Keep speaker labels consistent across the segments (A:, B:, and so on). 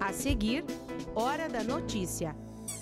A: A seguir, Hora da Notícia.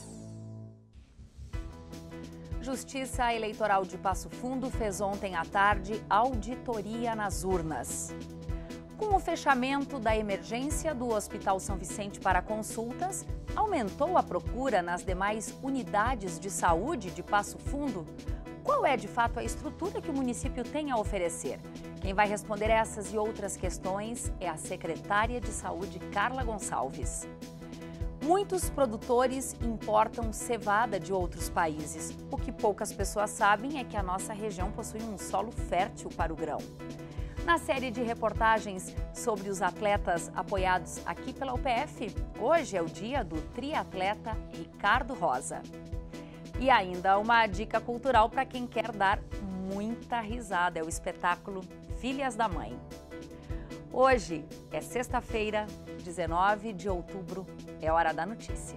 B: Justiça Eleitoral de Passo Fundo fez ontem à tarde auditoria nas urnas. Com o fechamento da emergência do Hospital São Vicente para consultas, aumentou a procura nas demais unidades de saúde de Passo Fundo? Qual é, de fato, a estrutura que o município tem a oferecer? Quem vai responder essas e outras questões é a secretária de Saúde, Carla Gonçalves. Muitos produtores importam cevada de outros países. O que poucas pessoas sabem é que a nossa região possui um solo fértil para o grão. Na série de reportagens sobre os atletas apoiados aqui pela UPF, hoje é o dia do triatleta Ricardo Rosa. E ainda uma dica cultural para quem quer dar muita risada, é o espetáculo Filhas da Mãe. Hoje é sexta-feira, 19 de outubro, é Hora da Notícia.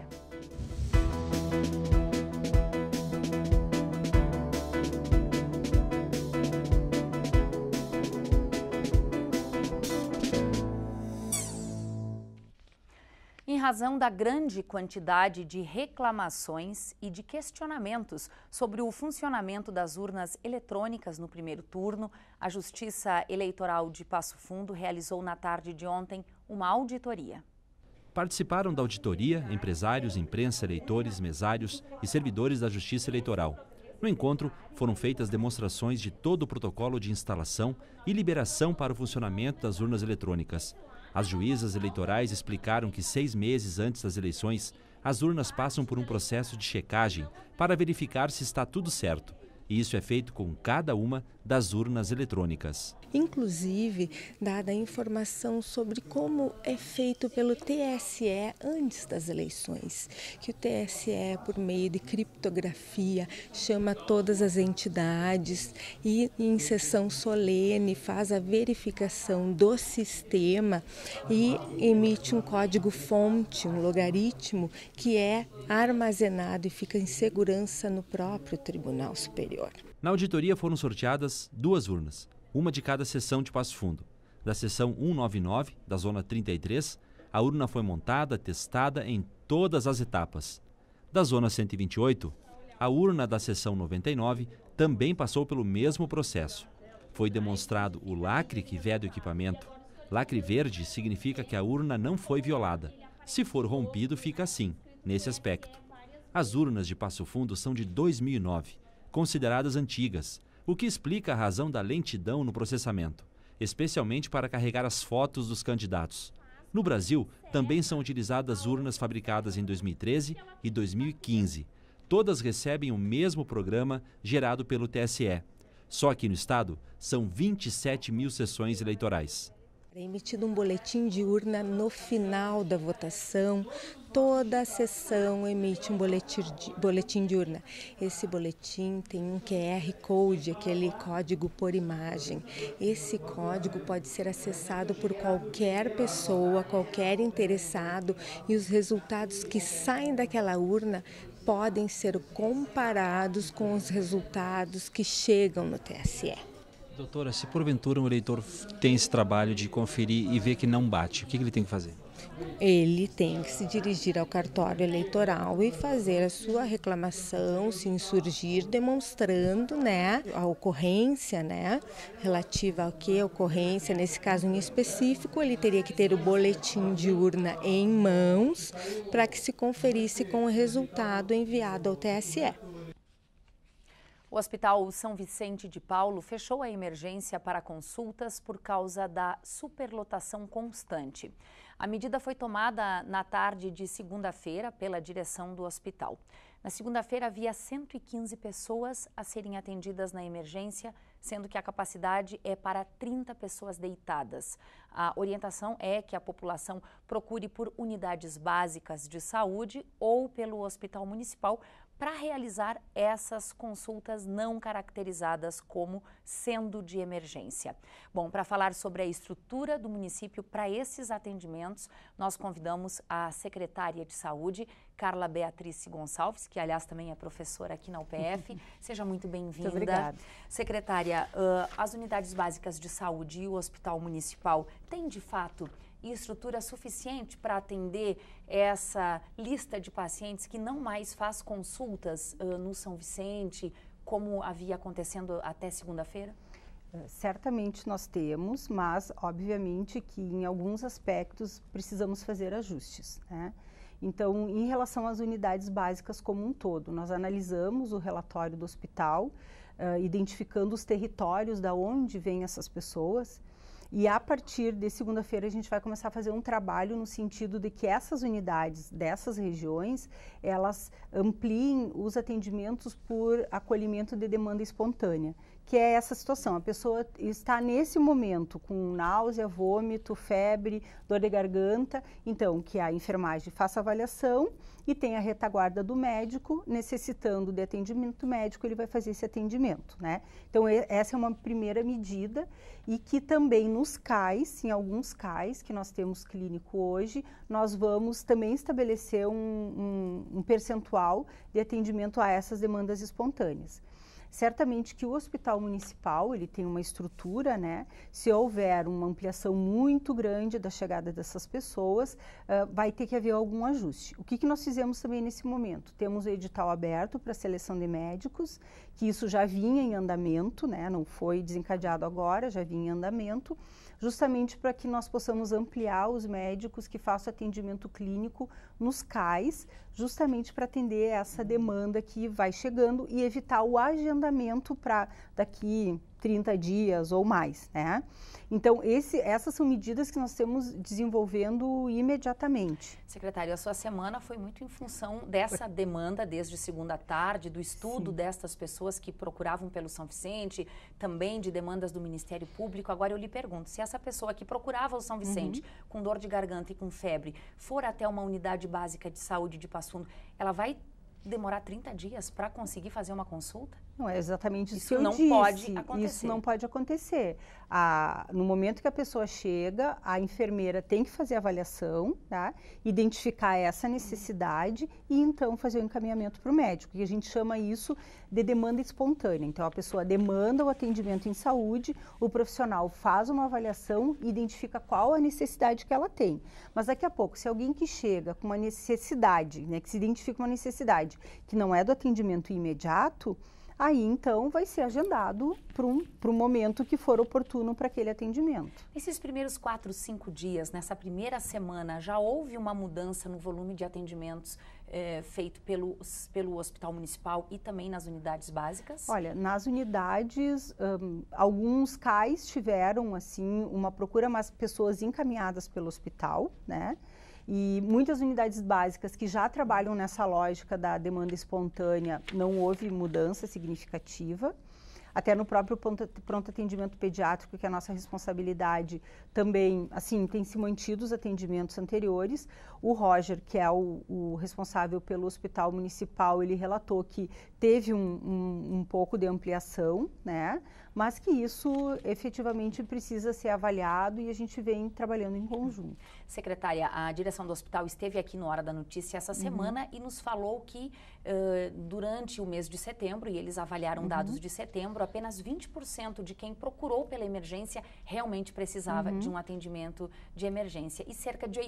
B: Em razão da grande quantidade de reclamações e de questionamentos sobre o funcionamento das urnas eletrônicas no primeiro turno, a Justiça Eleitoral de Passo Fundo realizou na tarde de ontem uma auditoria.
C: Participaram da auditoria empresários, imprensa, eleitores, mesários e servidores da Justiça Eleitoral. No encontro, foram feitas demonstrações de todo o protocolo de instalação e liberação para o funcionamento das urnas eletrônicas. As juízas eleitorais explicaram que 6 meses antes das eleições, as urnas passam por um processo de checagem para verificar se está tudo certo. E isso é feito com cada uma das urnas eletrônicas.
D: Inclusive, dada a informação sobre como é feito pelo TSE antes das eleições, que o TSE, por meio de criptografia, chama todas as entidades e, em sessão solene, faz a verificação do sistema e emite um código-fonte, um logaritmo, que é armazenado e fica em segurança no próprio Tribunal Superior.
C: Na auditoria foram sorteadas 2 urnas, uma de cada seção de Passo Fundo. Da seção 199, da zona 33, a urna foi montada, testada em todas as etapas. Da zona 128, a urna da seção 99 também passou pelo mesmo processo. Foi demonstrado o lacre que veda o equipamento. Lacre verde significa que a urna não foi violada. Se for rompido, fica assim, nesse aspecto. As urnas de Passo Fundo são de 2009, consideradas antigas, o que explica a razão da lentidão no processamento, especialmente para carregar as fotos dos candidatos. No Brasil, também são utilizadas urnas fabricadas em 2013 e 2015. Todas recebem o mesmo programa gerado pelo TSE. Só aqui no estado, são 27 mil sessões eleitorais.
D: É emitido um boletim de urna no final da votação. Toda a sessão emite um boletim de urna. Esse boletim tem um QR Code, aquele código por imagem. Esse código pode ser acessado por qualquer pessoa, qualquer interessado, e os resultados que saem daquela urna podem ser comparados com os resultados que chegam no TSE.
E: Doutora, se porventura um eleitor tem esse trabalho de conferir e ver que não bate, o que ele tem que fazer?
D: Ele tem que se dirigir ao cartório eleitoral e fazer a sua reclamação, se insurgir, demonstrando, a ocorrência, relativa ao que a ocorrência, nesse caso em específico, ele teria que ter o boletim de urna em mãos para que se conferisse com o resultado enviado ao TSE.
B: O Hospital São Vicente de Paulo fechou a emergência para consultas por causa da superlotação constante. A medida foi tomada na tarde de segunda-feira pela direção do hospital. Na segunda-feira havia 115 pessoas a serem atendidas na emergência, sendo que a capacidade é para 30 pessoas deitadas. A orientação é que a população procure por unidades básicas de saúde ou pelo hospital municipal para realizar essas consultas não caracterizadas como sendo de emergência. Bom, para falar sobre a estrutura do município para esses atendimentos, nós convidamos a secretária de Saúde, Carla Beatriz Gonçalves, que aliás também é professora aqui na UPF. Seja muito bem-vinda.
F: Muito obrigada.
B: Secretária, as unidades básicas de saúde e o hospital municipal têm de fato e estrutura suficiente para atender essa lista de pacientes que não mais faz consultas no São Vicente, como havia acontecendo até segunda-feira?
F: Certamente nós temos, mas obviamente que em alguns aspectos precisamos fazer ajustes, né? Então, em relação às unidades básicas como um todo, nós analisamos o relatório do hospital, identificando os territórios da onde vêm essas pessoas, e a partir de segunda-feira a gente vai começar a fazer um trabalho no sentido de que essas unidades dessas regiões, elas ampliem os atendimentos por acolhimento de demanda espontânea, que é essa situação. A pessoa está nesse momento com náusea, vômito, febre, dor de garganta, então que a enfermagem faça a avaliação e tem a retaguarda do médico, necessitando de atendimento médico, ele vai fazer esse atendimento, né? Então essa é uma primeira medida e que também nos CAIS, em alguns CAIS que nós temos clínico hoje, nós vamos também estabelecer um percentual de atendimento a essas demandas espontâneas. Certamente que o hospital municipal, ele tem uma estrutura, né? Se houver uma ampliação muito grande da chegada dessas pessoas, vai ter que haver algum ajuste. O que nós fizemos também nesse momento? Temos o edital aberto para seleção de médicos, que isso já vinha em andamento, né? Não foi desencadeado agora, já vinha em andamento, justamente para que nós possamos ampliar os médicos que façam atendimento clínico nos CAIS, justamente para atender essa demanda que vai chegando e evitar o agendamento para daqui 30 dias ou mais, né? Então, essas são medidas que nós estamos desenvolvendo imediatamente.
B: Secretária, a sua semana foi muito em função dessa demanda desde segunda à tarde, do estudo destas pessoas que procuravam pelo São Vicente, também de demandas do Ministério Público. Agora eu lhe pergunto, se essa pessoa que procurava o São Vicente com dor de garganta e com febre for até uma unidade básica de saúde de Passo Fundo, ela vai demorar 30 dias para conseguir fazer uma consulta?
F: Não é exatamente isso que
B: eu
F: eu
B: disse.
F: Isso não pode acontecer. No momento que a pessoa chega, a enfermeira tem que fazer a avaliação, tá? Identificar essa necessidade e então fazer o encaminhamento para o médico, que a gente chama isso de demanda espontânea. Então a pessoa demanda o atendimento em saúde, o profissional faz uma avaliação e identifica qual a necessidade que ela tem. Mas daqui a pouco, se alguém que chega com uma necessidade, né, que se identifica uma necessidade que não é do atendimento imediato, aí então vai ser agendado para um momento que for oportuno para aquele atendimento.
B: Nesses primeiros 4, 5 dias, nessa primeira semana, já houve uma mudança no volume de atendimentos feito pelo Hospital Municipal e também nas unidades básicas?
F: Olha, nas unidades, alguns CAIS tiveram assim uma procura, mas pessoas encaminhadas pelo hospital, né? E muitas unidades básicas que já trabalham nessa lógica da demanda espontânea, não houve mudança significativa. Até no próprio pronto atendimento pediátrico, que é a nossa responsabilidade, também, assim, tem se mantido os atendimentos anteriores. O Roger, que é o responsável pelo hospital municipal, ele relatou que teve um pouco de ampliação, né? Mas que isso efetivamente precisa ser avaliado e a gente vem trabalhando em conjunto.
B: Secretária, a direção do hospital esteve aqui no Hora da Notícia essa semana e nos falou que durante o mês de setembro, e eles avaliaram dados de setembro, apenas 20% de quem procurou pela emergência realmente precisava de um atendimento de emergência. E cerca de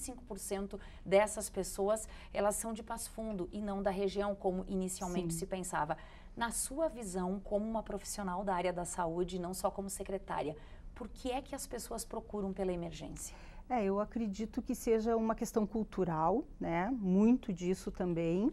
B: 85% dessas pessoas, elas são de Passo Fundo e não da região, como inicialmente se pensava. Na sua visão, como uma profissional da área da saúde, não só como secretária, por que é que as pessoas procuram pela emergência?
F: Eu acredito que seja uma questão cultural, né? Muito disso também,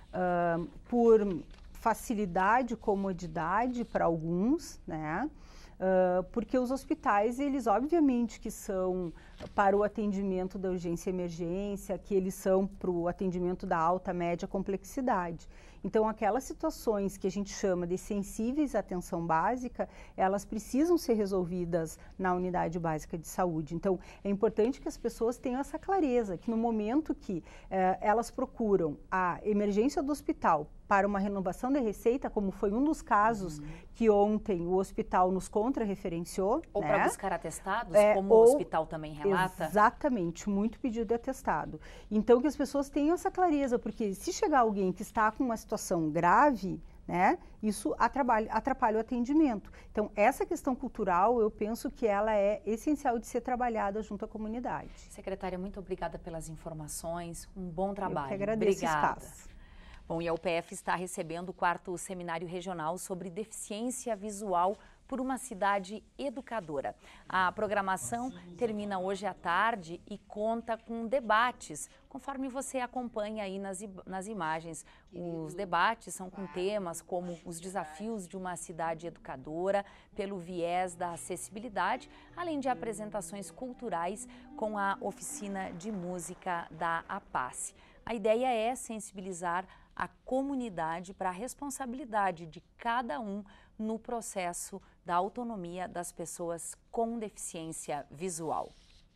F: por facilidade, comodidade para alguns, né? Porque os hospitais, eles obviamente que são para o atendimento da urgência e emergência, que eles são para o atendimento da alta, média complexidade. Então, aquelas situações que a gente chama de sensíveis à atenção básica, elas precisam ser resolvidas na unidade básica de saúde. Então, é importante que as pessoas tenham essa clareza, que no momento que elas procuram a emergência do hospital para uma renovação da receita, como foi um dos casos que ontem o hospital nos contra-referenciou.
B: Ou
F: né?
B: para buscar atestados, como o hospital também relata?
F: Exatamente, muito pedido de atestado. Então, que as pessoas tenham essa clareza, porque se chegar alguém que está com uma situação grave, né? Isso atrapalha o atendimento. Então, essa questão cultural, eu penso que ela é essencial de ser trabalhada junto à comunidade.
B: Secretária, muito obrigada pelas informações, um bom trabalho.
F: Eu que agradeço o espaço.
B: Bom, e a UPF está recebendo o 4º Seminário Regional sobre Deficiência Visual por uma Cidade Educadora. A programação termina hoje à tarde e conta com debates, conforme você acompanha aí nas imagens. Os debates são com temas como os desafios de uma cidade educadora, pelo viés da acessibilidade, além de apresentações culturais com a oficina de música da APACE. A ideia é sensibilizar a comunidade para a responsabilidade de cada um no processo da autonomia das pessoas com deficiência visual.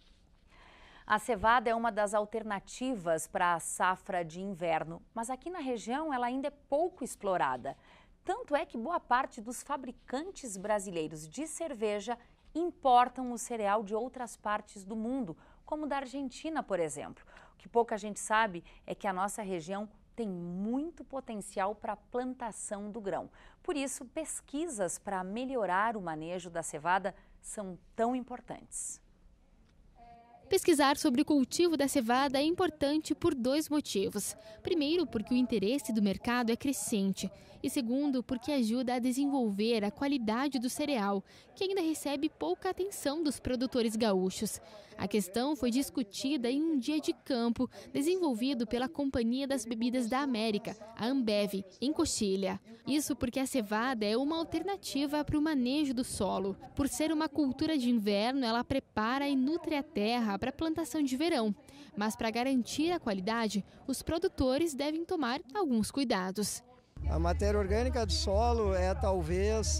B: A cevada é uma das alternativas para a safra de inverno, mas aqui na região ela ainda é pouco explorada. Tanto é que boa parte dos fabricantes brasileiros de cerveja importam o cereal de outras partes do mundo, como da Argentina, por exemplo. O que pouca gente sabe é que a nossa região tem muito potencial para a plantação do grão. Por isso, pesquisas para melhorar o manejo da cevada são tão importantes.
G: Pesquisar sobre o cultivo da cevada é importante por 2 motivos. Primeiro, porque o interesse do mercado é crescente. E segundo, porque ajuda a desenvolver a qualidade do cereal, que ainda recebe pouca atenção dos produtores gaúchos. A questão foi discutida em um dia de campo, desenvolvido pela Companhia das Bebidas da América, a Ambev, em Coxilha. Isso porque a cevada é uma alternativa para o manejo do solo. Por ser uma cultura de inverno, ela prepara e nutre a terra para a plantação de verão. Mas para garantir a qualidade, os produtores devem tomar alguns cuidados.
H: A matéria orgânica do solo é talvez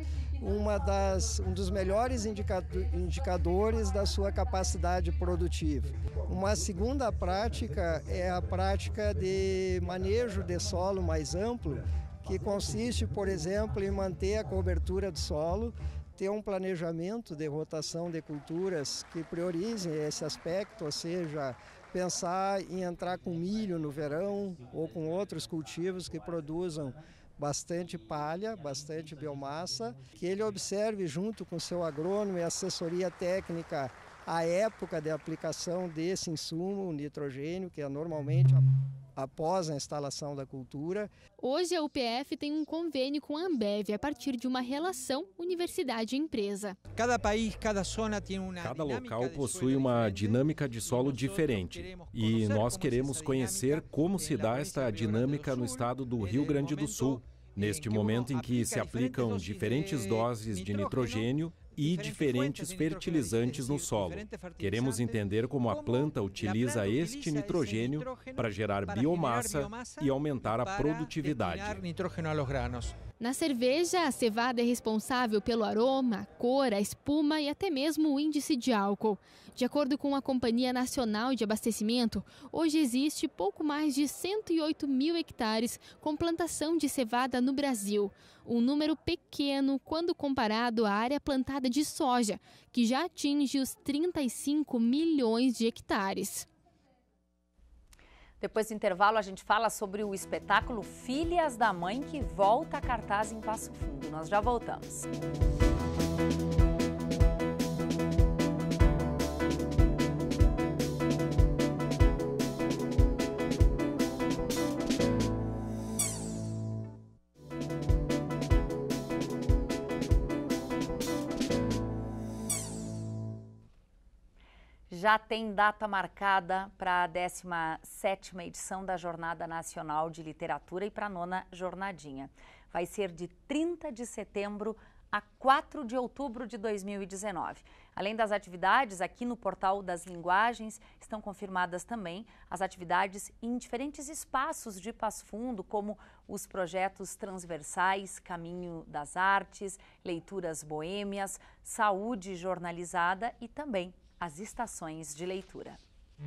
H: um dos melhores indicadores da sua capacidade produtiva. Uma segunda prática é a prática de manejo de solo mais amplo, que consiste, por exemplo, em manter a cobertura do solo, ter um planejamento de rotação de culturas que priorizem esse aspecto, ou seja, pensar em entrar com milho no verão ou com outros cultivos que produzam bastante palha, bastante biomassa, que ele observe junto com seu agrônomo e assessoria técnica a época de aplicação desse insumo, o nitrogênio, que é normalmente após a instalação da cultura.
G: Hoje a UPF tem um convênio com a Ambev a partir de uma relação universidade-empresa.
I: Cada local possui uma dinâmica de solo diferente e nós queremos conhecer como se dá esta dinâmica no estado do Rio Grande do Sul, neste momento em que se aplicam diferentes doses de nitrogênio e diferentes fertilizantes no solo. Queremos entender como a planta utiliza este nitrogênio para gerar biomassa e aumentar a produtividade.
G: Na cerveja, a cevada é responsável pelo aroma, a cor, a espuma e até mesmo o índice de álcool. De acordo com a Companhia Nacional de Abastecimento, hoje existe pouco mais de 108 mil hectares com plantação de cevada no Brasil. Um número pequeno quando comparado à área plantada de soja, que já atinge os 35 milhões de hectares.
B: Depois do intervalo, a gente fala sobre o espetáculo Filhas da Mãe, que volta a cartaz em Passo Fundo. Nós já voltamos. Já tem data marcada para a 17ª edição da Jornada Nacional de Literatura e para a 9ª Jornadinha. Vai ser de 30 de setembro a 4 de outubro de 2019. Além das atividades, aqui no Portal das Linguagens estão confirmadas também as atividades em diferentes espaços de Passo Fundo, como os projetos transversais Caminho das Artes, Leituras Boêmias, Saúde Jornalizada e também as estações de leitura.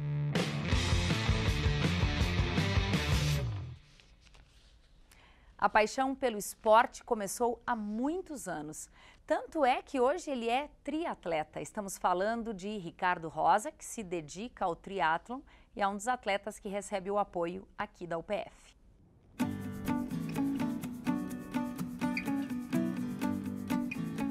B: A paixão pelo esporte começou há muitos anos. Tanto é que hoje ele é triatleta. Estamos falando de Ricardo Rosa, que se dedica ao triatlon e é um dos atletas que recebe o apoio aqui da UPF.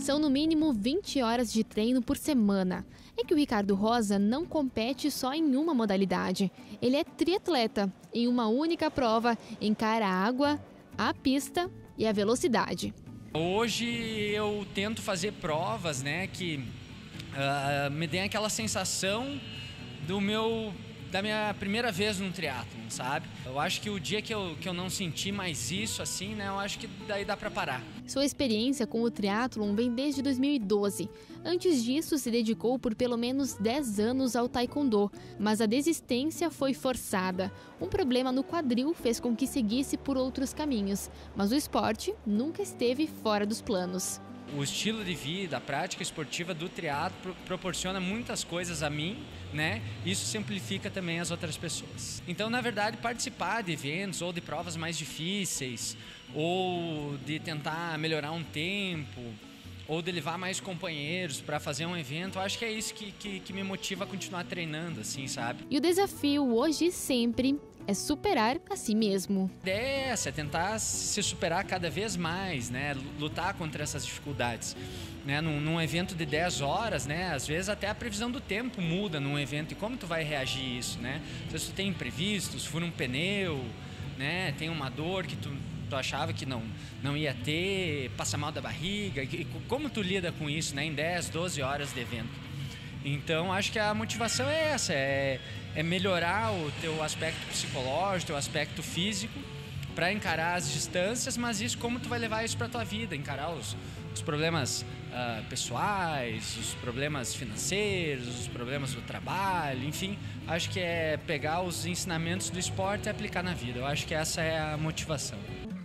G: São no mínimo 20 horas de treino por semana. É que o Ricardo Rosa não compete só em uma modalidade. Ele é triatleta. Em uma única prova, encara a água, a pista e a velocidade.
J: Hoje eu tento fazer provas, né, que me deem aquela sensação da minha primeira vez no triatlon, sabe? Eu acho que o dia que eu não senti mais isso, assim, né, eu acho que daí dá pra parar.
G: Sua experiência com o triatlon vem desde 2012. Antes disso, se dedicou por pelo menos 10 anos ao taekwondo, mas a desistência foi forçada. Um problema no quadril fez com que seguisse por outros caminhos, mas o esporte nunca esteve fora dos planos.
J: O estilo de vida, a prática esportiva do triatlo proporciona muitas coisas a mim, né? Isso simplifica também as outras pessoas. Então, na verdade, participar de eventos ou de provas mais difíceis, ou de tentar melhorar um tempo, ou de levar mais companheiros para fazer um evento, eu acho que é isso que me motiva a continuar treinando, assim, sabe?
G: E o desafio hoje e sempre é superar a si mesmo.
J: A ideia é essa, é tentar se superar cada vez mais, né? Lutar contra essas dificuldades. Né? Num evento de 10 horas, né? Às vezes até a previsão do tempo muda num evento. E como tu vai reagir a isso, né? Se tu tem imprevistos, fura um pneu, né? Tem uma dor que tu achava que não ia ter, passa mal da barriga. E como tu lida com isso, né? Em 10, 12 horas de evento. Então, acho que a motivação é essa, é melhorar o teu aspecto psicológico, teu aspecto físico, para encarar as distâncias, mas isso, como tu vai levar isso para tua vida, encarar os problemas pessoais, os problemas financeiros, os problemas do trabalho, enfim, acho que é pegar os ensinamentos do esporte e aplicar na vida. Eu acho que essa é a motivação.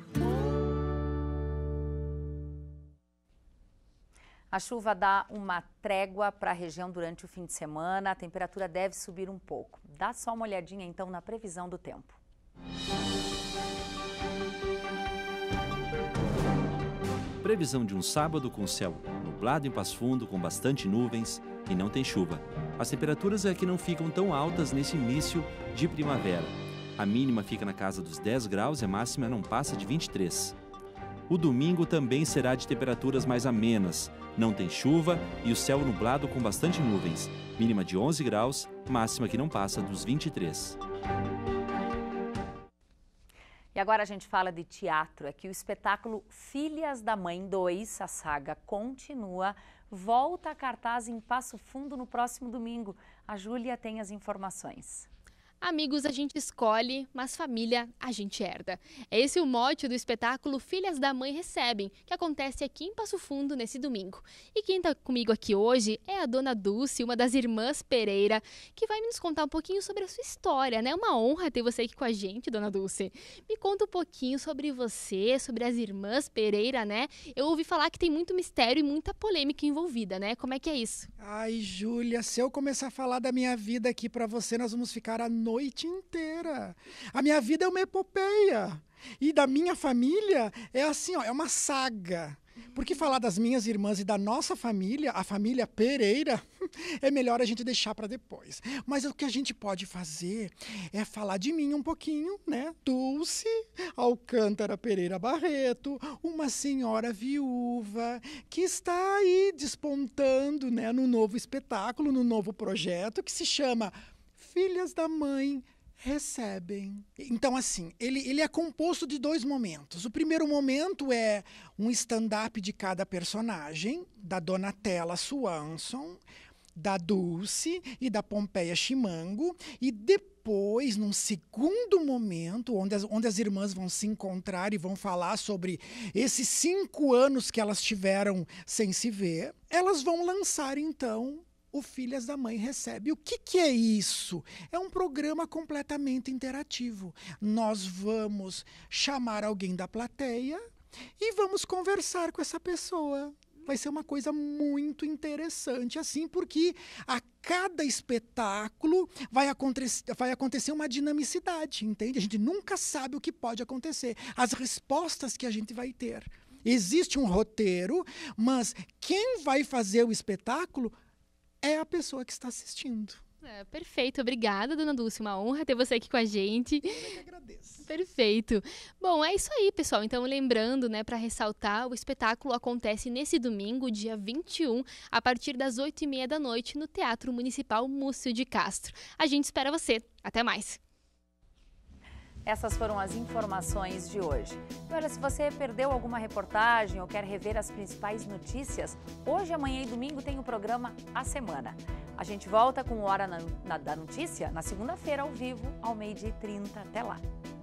B: A chuva dá uma trégua para a região durante o fim de semana, a temperatura deve subir um pouco. Dá só uma olhadinha então na previsão do tempo.
C: Previsão de um sábado com céu nublado em Passo Fundo, com bastante nuvens e não tem chuva. As temperaturas aqui não ficam tão altas nesse início de primavera. A mínima fica na casa dos 10 graus e a máxima não passa de 23. O domingo também será de temperaturas mais amenas. Não tem chuva e o céu nublado com bastante nuvens. Mínima de 11 graus, máxima que não passa dos 23.
B: E agora a gente fala de teatro. É que o espetáculo Filhas da Mãe 2, a saga continua, volta a cartaz em Passo Fundo no próximo domingo. A Júlia tem as informações.
G: Amigos a gente escolhe, mas família a gente herda. É esse o mote do espetáculo Filhas da Mãe Recebem, que acontece aqui em Passo Fundo nesse domingo. E quem está comigo aqui hoje é a dona Dulce, uma das irmãs Pereira, que vai nos contar um pouquinho sobre a sua história, né? É uma honra ter você aqui com a gente, dona Dulce. Me conta um pouquinho sobre você, sobre as irmãs Pereira, né? Eu ouvi falar que tem muito mistério e muita polêmica envolvida, né? Como é que é isso?
K: Ai, Júlia, se eu começar a falar da minha vida aqui para você, nós vamos ficar a noite inteira. A minha vida é uma epopeia. E da minha família é assim, ó, é uma saga. Porque falar das minhas irmãs e da nossa família, a família Pereira, é melhor a gente deixar para depois. Mas o que a gente pode fazer é falar de mim um pouquinho, né? Dulce Alcântara Pereira Barreto, uma senhora viúva que está aí despontando, né, no novo espetáculo, no novo projeto que se chama Filhas da Mãe Recebem. Então, assim, ele é composto de 2 momentos. O primeiro momento é um stand-up de cada personagem, da Donatella Swanson, da Dulce e da Pompeia Chimango. E depois, num segundo momento, onde as irmãs vão se encontrar e vão falar sobre esses 5 anos que elas tiveram sem se ver, elas vão lançar, então, o Filhas da Mãe Recebe. O que é isso? É um programa completamente interativo. Nós vamos chamar alguém da plateia e vamos conversar com essa pessoa. Vai ser uma coisa muito interessante, assim, porque a cada espetáculo vai acontecer uma dinamicidade, entende? A gente nunca sabe o que pode acontecer, as respostas que a gente vai ter. Existe um roteiro, mas quem vai fazer o espetáculo é a pessoa que está assistindo.
G: Perfeito, obrigada, dona Dulce, uma honra ter você aqui com a gente.
K: Eu que agradeço.
G: Perfeito. Bom, é isso aí, pessoal. Então, lembrando, né, para ressaltar, o espetáculo acontece nesse domingo, dia 21, a partir das 8h30 da noite, no Teatro Municipal Múcio de Castro. A gente espera você. Até mais.
B: Essas foram as informações de hoje. E olha, se você perdeu alguma reportagem ou quer rever as principais notícias, hoje, amanhã e domingo tem o programa A Semana. A gente volta com o Hora da Notícia na segunda-feira, ao vivo, ao 12h30. Até lá.